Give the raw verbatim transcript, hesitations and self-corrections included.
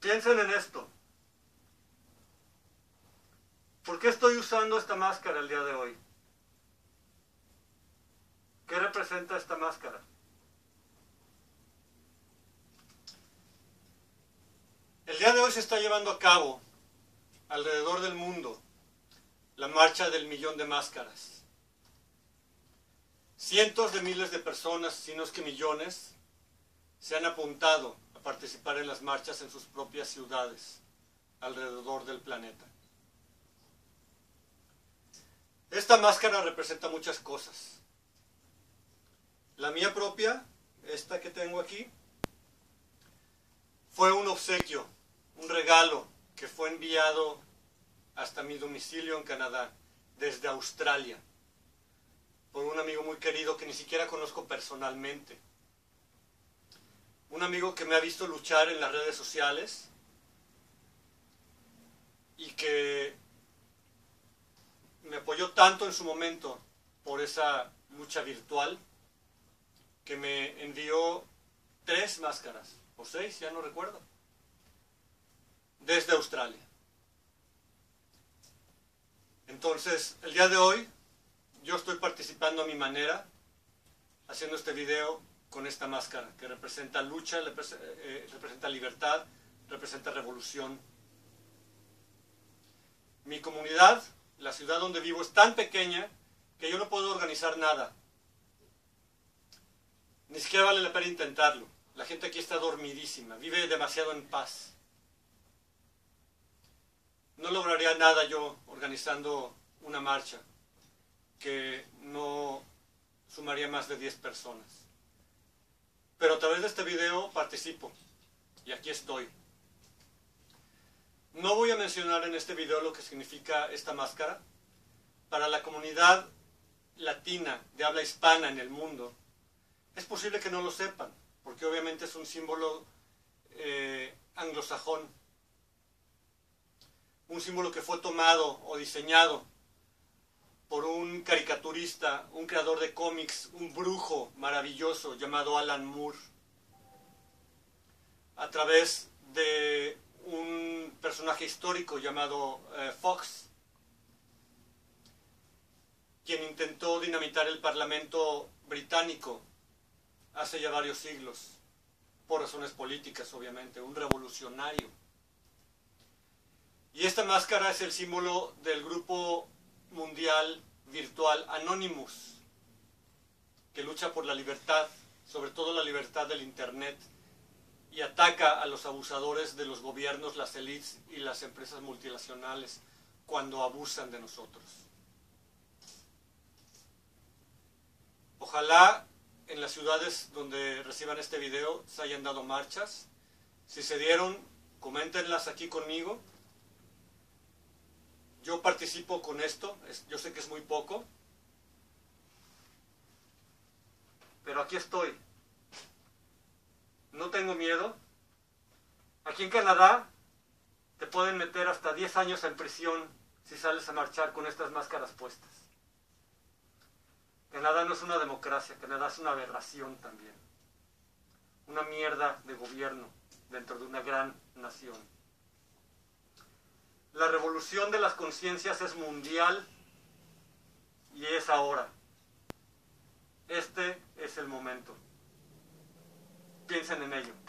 Piensen en esto. ¿Por qué estoy usando esta máscara el día de hoy? ¿Qué representa esta máscara? El día de hoy se está llevando a cabo, alrededor del mundo, la marcha del millón de máscaras. Cientos de miles de personas, si no es que millones, se han apuntado a participar en las marchas en sus propias ciudades, alrededor del planeta. Esta máscara representa muchas cosas. La mía propia, esta que tengo aquí, fue un obsequio, un regalo que fue enviado hasta mi domicilio en Canadá, desde Australia, por un amigo muy querido que ni siquiera conozco personalmente. Un amigo que me ha visto luchar en las redes sociales y que me apoyó tanto en su momento por esa lucha virtual que me envió tres máscaras, o seis, ya no recuerdo, desde Australia. Entonces, el día de hoy, yo estoy participando a mi manera, haciendo este video con esta máscara, que representa lucha, representa libertad, representa revolución. Mi comunidad, la ciudad donde vivo, es tan pequeña que yo no puedo organizar nada. Ni siquiera vale la pena intentarlo. La gente aquí está dormidísima, vive demasiado en paz. No lograría nada yo organizando una marcha que no sumaría más de diez personas. Pero a través de este video participo y aquí estoy. No voy a mencionar en este video lo que significa esta máscara. Para la comunidad latina de habla hispana en el mundo, es posible que no lo sepan, porque obviamente es un símbolo eh, anglosajón. Un símbolo que fue tomado o diseñado por un caricaturista, un creador de cómics, un brujo maravilloso llamado Alan Moore, a través de un personaje histórico llamado eh, Fox, quien intentó dinamitar el Parlamento británico hace ya varios siglos, por razones políticas obviamente, un revolucionario. Y esta máscara es el símbolo del grupo mundial virtual Anonymous, que lucha por la libertad, sobre todo la libertad del Internet, y ataca a los abusadores de los gobiernos, las élites y las empresas multinacionales cuando abusan de nosotros. Ojalá en las ciudades donde reciban este video se hayan dado marchas. Si se dieron, coméntenlas aquí conmigo. Yo participo con esto, yo sé que es muy poco, pero aquí estoy. No tengo miedo. Aquí en Canadá te pueden meter hasta diez años en prisión si sales a marchar con estas máscaras puestas. Canadá no es una democracia, Canadá es una aberración también. Una mierda de gobierno dentro de una gran nación. La revolución de las conciencias es mundial y es ahora. Este es el momento. Piensen en ello.